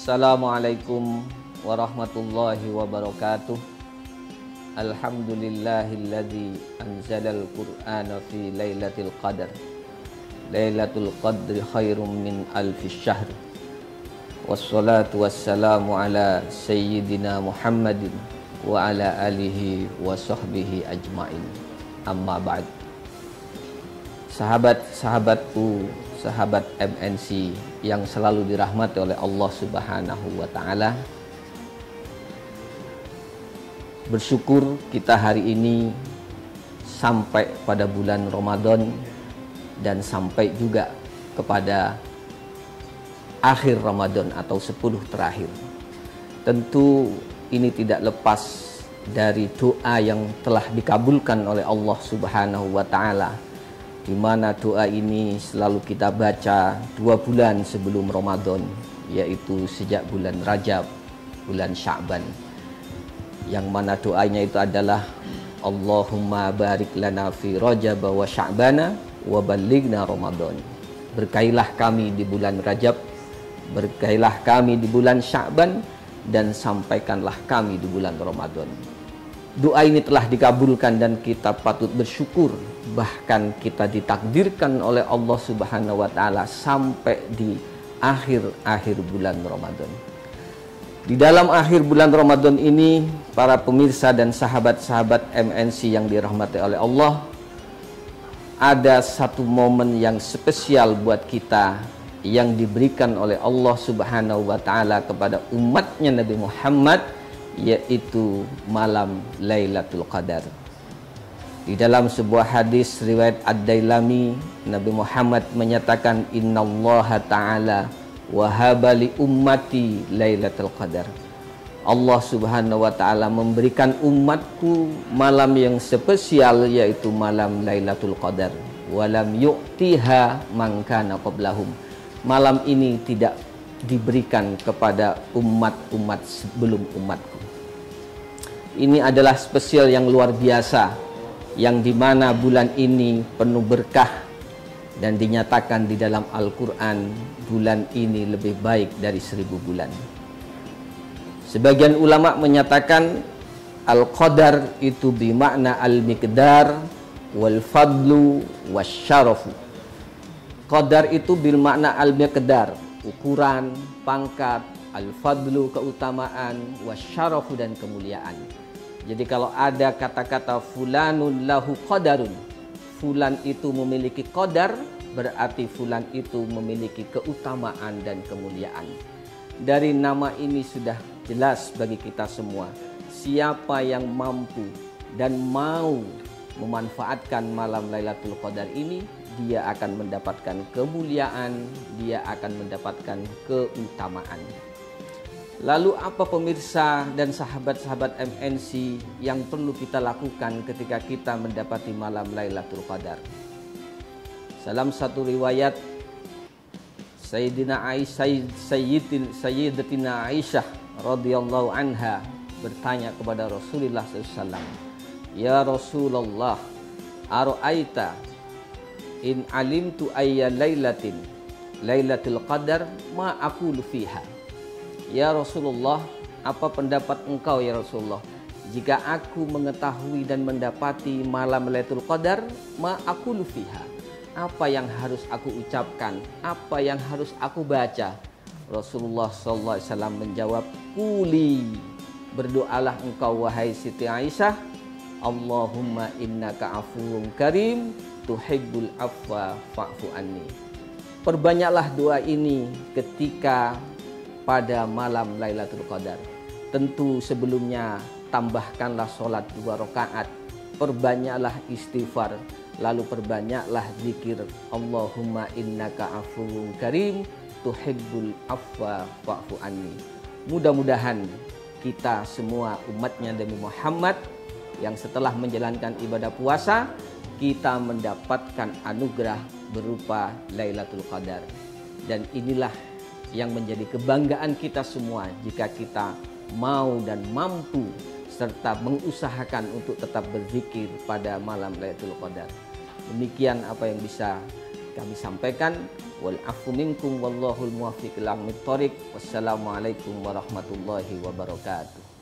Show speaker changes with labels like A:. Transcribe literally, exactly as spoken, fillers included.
A: Assalamualaikum warahmatullahi wabarakatuh. Alhamdulillahilladzi anzalal qur'ana fi lailatul qadar. Lailatul qadri khairum min alfi syahr. Wassalatu wassalamu ala sayyidina Muhammadin wa ala alihi wa sahbihi ajmain. Amma ba'd. Sahabat-sahabatku, sahabat M N C yang selalu dirahmati oleh Allah Subhanahu wa taala. Bersyukur kita hari ini sampai pada bulan Ramadan dan sampai juga kepada akhir Ramadan atau sepuluh terakhir. Tentu ini tidak lepas dari doa yang telah dikabulkan oleh Allah Subhanahu wa taala, di mana doa ini selalu kita baca dua bulan sebelum Ramadan, yaitu sejak bulan Rajab, bulan Sya'ban, yang mana doanya itu adalah Allahumma barik lana fi Rajab wa Sya'bana wa ballighna Ramadan. Berkailah kami di bulan Rajab, berkailah kami di bulan Sya'ban, dan sampaikanlah kami di bulan Ramadan. Doa ini telah dikabulkan dan kita patut bersyukur. Bahkan kita ditakdirkan oleh Allah Subhanahu wa taala sampai di akhir-akhir bulan Ramadan. Di dalam akhir bulan Ramadan ini, para pemirsa dan sahabat-sahabat M N C yang dirahmati oleh Allah, ada satu momen yang spesial buat kita yang diberikan oleh Allah Subhanahu wa taala kepada umatnya Nabi Muhammad, yaitu malam Lailatul Qadar. Di dalam sebuah hadis riwayat Ad-Dailami, Nabi Muhammad menyatakan, innallaha ta'ala wahaba li ummati Lailatul Qadar. Allah Subhanahu wa taala memberikan umatku malam yang spesial, yaitu malam Lailatul Qadar. Walam yu'tiha man kana qablahum. Malam ini tidak diberikan kepada umat-umat sebelum umatku. Ini adalah spesial yang luar biasa, yang dimana bulan ini penuh berkah, dan dinyatakan di dalam Al-Quran bulan ini lebih baik dari seribu bulan. Sebagian ulama menyatakan Al-Qadar itu bermakna Al-Miqdar wal Fadlu wasyarafu. Qadar itu bermakna Al-Miqdar, ukuran, pangkat, Al-Fadlu, keutamaan, wasyarafu, dan kemuliaan. Jadi kalau ada kata-kata fulanun lahu qadarun, fulan itu memiliki qadar, berarti fulan itu memiliki keutamaan dan kemuliaan. Dari nama ini sudah jelas bagi kita semua, siapa yang mampu dan mau memanfaatkan malam Lailatul Qadar ini, dia akan mendapatkan kemuliaan, dia akan mendapatkan keutamaan. Lalu apa pemirsa dan sahabat-sahabat M N C yang perlu kita lakukan ketika kita mendapati malam Lailatul Qadar? Dalam satu riwayat, Sayyidina Aisyah, Sayyidin, Sayyidatina Aisyah radhiyallahu anha bertanya kepada Rasulullah sallallahu alaihi wasallam, ya Rasulullah, ara'aita in alimtu ayya lailatin Lailatul Qadar ma aqulu fiha. Ya Rasulullah, apa pendapat engkau ya Rasulullah, jika aku mengetahui dan mendapati malam Lailatul Qadar, ma aqulu fiha, apa yang harus aku ucapkan, apa yang harus aku baca? Rasulullah sallallahu alaihi wasallam menjawab, quli, berdoalah engkau wahai Siti Aisyah, Allahumma innaka afuwun karim tuhibbul afwa fa'fu anni. Perbanyaklah doa ini ketika pada malam Lailatul Qadar. Tentu sebelumnya tambahkanlah sholat dua rakaat, perbanyaklah istighfar, lalu perbanyaklah zikir Allahumma innaka afuwun karim tuhibbul afwa fa'fu anni. Mudah-mudahan kita semua umatnya Nabi Muhammad yang setelah menjalankan ibadah puasa, kita mendapatkan anugerah berupa Lailatul Qadar. Dan inilah yang menjadi kebanggaan kita semua jika kita mau dan mampu serta mengusahakan untuk tetap berzikir pada malam Lailatul Qadar. Demikian apa yang bisa kami sampaikan. Wal afu minkum wallahul muwaffiq ila aqwamit thoriq. Wassalamualaikum warahmatullahi wabarakatuh.